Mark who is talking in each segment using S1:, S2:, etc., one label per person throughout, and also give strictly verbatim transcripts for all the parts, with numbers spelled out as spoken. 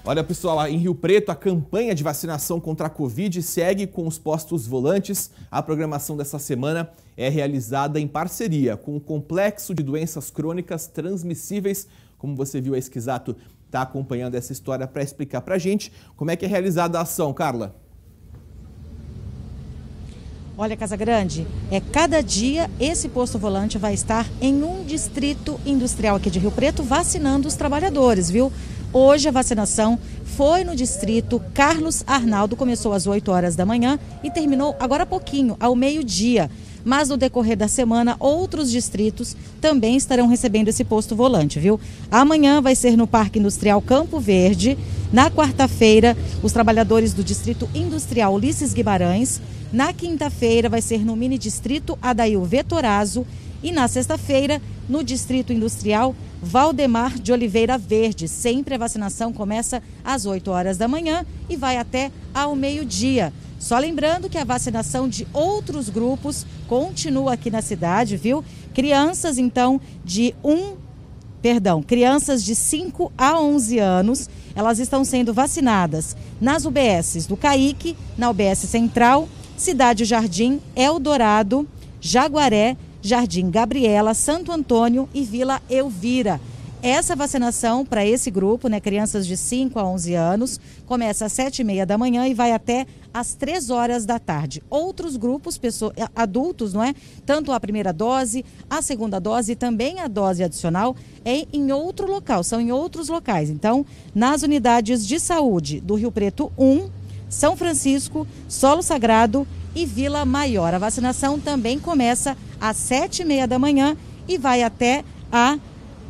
S1: Olha, pessoal, em Rio Preto, a campanha de vacinação contra a Covid segue com os postos volantes. A programação dessa semana é realizada em parceria com o Complexo de Doenças Crônicas Transmissíveis. Como você viu, a Esquisato está acompanhando essa história para explicar para a gente como é que é realizada a ação. Carla.
S2: Olha, Casagrande, é cada dia esse posto volante vai estar em um distrito industrial aqui de Rio Preto vacinando os trabalhadores, viu? Hoje a vacinação foi no distrito Carlos Arnaldo, começou às oito horas da manhã e terminou agora há pouquinho, ao meio-dia. Mas no decorrer da semana, outros distritos também estarão recebendo esse posto volante, viu? Amanhã vai ser no Parque Industrial Campo Verde. Na quarta-feira, os trabalhadores do Distrito Industrial Ulisses Guimarães. Na quinta-feira, vai ser no Mini Distrito Adail Vetorazzo. E na sexta-feira, no Distrito Industrial Valdemar de Oliveira Verde. Sempre a vacinação começa às oito horas da manhã e vai até ao meio-dia. Só lembrando que a vacinação de outros grupos continua aqui na cidade, viu? Crianças, então, de um, perdão, crianças de cinco a onze anos, elas estão sendo vacinadas nas U B Ss do Caique, na U B S Central, Cidade Jardim, Eldorado, Jaguaré, Jardim Gabriela, Santo Antônio e Vila Elvira. Essa vacinação para esse grupo, né, crianças de cinco a onze anos, começa às sete e meia da manhã e vai até às três horas da tarde. Outros grupos, pessoas, adultos, não é? Tanto a primeira dose, a segunda dose e também a dose adicional é em outro local, são em outros locais. Então, nas unidades de saúde do Rio Preto um, São Francisco, Solo Sagrado e Vila Maior. A vacinação também começa às sete e meia da manhã e vai até a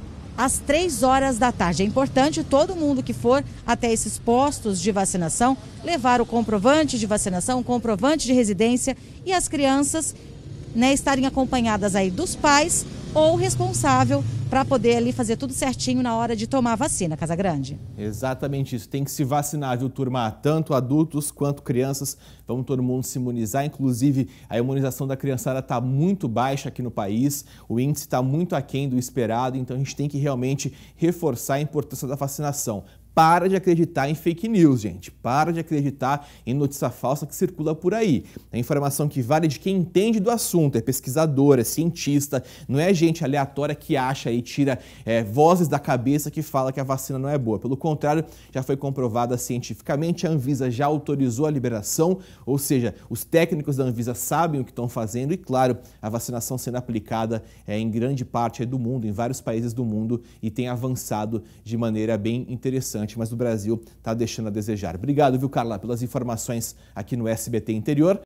S2: às três horas da tarde. É importante todo mundo que for até esses postos de vacinação levar o comprovante de vacinação, o comprovante de residência e as crianças, né, estarem acompanhadas aí dos pais ou responsável para poder ali fazer tudo certinho na hora de tomar a vacina, Casagrande.
S1: Exatamente isso, tem que se vacinar, viu, turma? Tanto adultos quanto crianças, vamos todo mundo se imunizar. Inclusive, a imunização da criançada está muito baixa aqui no país, o índice está muito aquém do esperado, então a gente tem que realmente reforçar a importância da vacinação. Para de acreditar em fake news, gente. Para de acreditar em notícia falsa que circula por aí. A informação que vale de quem entende do assunto, é pesquisador, é cientista, não é gente aleatória que acha e tira é, vozes da cabeça que fala que a vacina não é boa. Pelo contrário, já foi comprovada cientificamente, a Anvisa já autorizou a liberação, ou seja, os técnicos da Anvisa sabem o que estão fazendo e, claro, a vacinação sendo aplicada é, em grande parte do mundo, em vários países do mundo e tem avançado de maneira bem interessante. Mas o Brasil está deixando a desejar. Obrigado, viu, Carla, pelas informações aqui no S B T Interior.